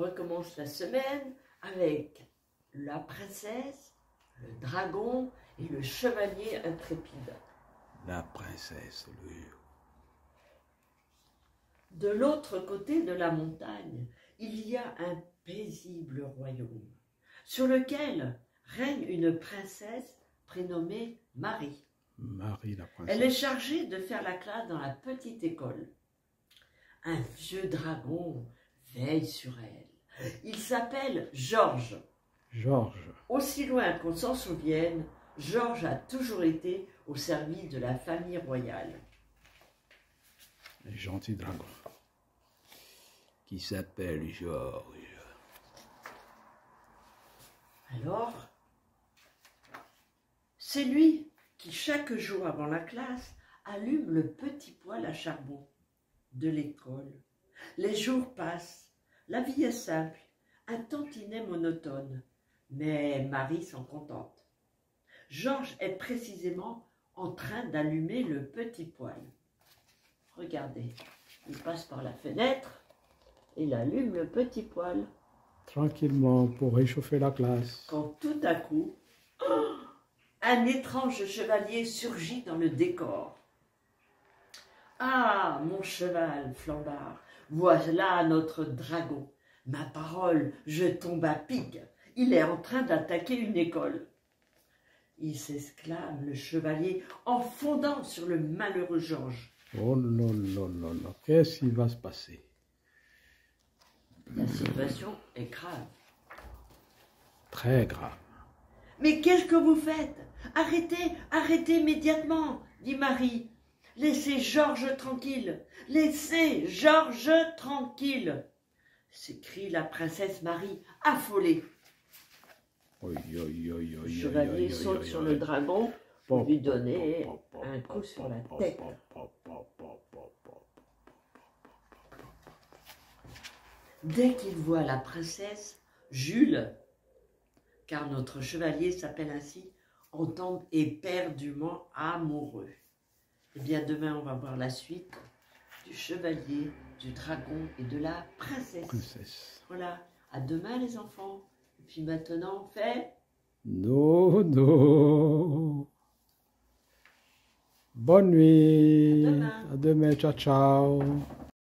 recommence la semaine avec la princesse, le dragon et le chevalier intrépide. La princesse, le jour. De l'autre côté de la montagne, il y a un paisible royaume, sur lequel règne une princesse prénommée Marie. Marie, la princesse. Elle est chargée de faire la classe dans la petite école. Un vieux dragon veille sur elle. Il s'appelle Georges. Georges. Aussi loin qu'on s'en souvienne, Georges a toujours été au service de la famille royale. Un gentil dragon qui s'appelle Georges. Alors, c'est lui qui, chaque jour avant la classe, allume le petit poêle à charbon de l'école. Les jours passent, la vie est simple, un tantinet monotone, mais Marie s'en contente. Georges est précisément en train d'allumer le petit poêle. Regardez, il passe par la fenêtre et il allume le petit poêle. Tranquillement pour réchauffer la classe. Quand tout à coup, un étrange chevalier surgit dans le décor. « Ah, mon cheval, Flambard, voilà notre dragon. Ma parole, je tombe à pic. Il est en train d'attaquer une école. » Il s'exclame, le chevalier, en fondant sur le malheureux Georges. Oh là là là là, qu'est-ce qui va se passer? La situation est grave. Très grave. « Mais qu'est-ce que vous faites? Arrêtez, arrêtez immédiatement, dit Marie. Laissez Georges tranquille, laissez Georges tranquille, s'écrie la princesse Marie, affolée. Le chevalier saute sur le dragon pour lui donner un coup sur la tête. Dès qu'il voit la princesse, Jules, car notre chevalier s'appelle ainsi, en tombe éperdument amoureux. Eh bien, demain, on va voir la suite du chevalier, du dragon et de la princesse. Voilà. À demain, les enfants. Et puis maintenant, on fait... Non. Bonne nuit. À demain. À demain. Ciao, ciao.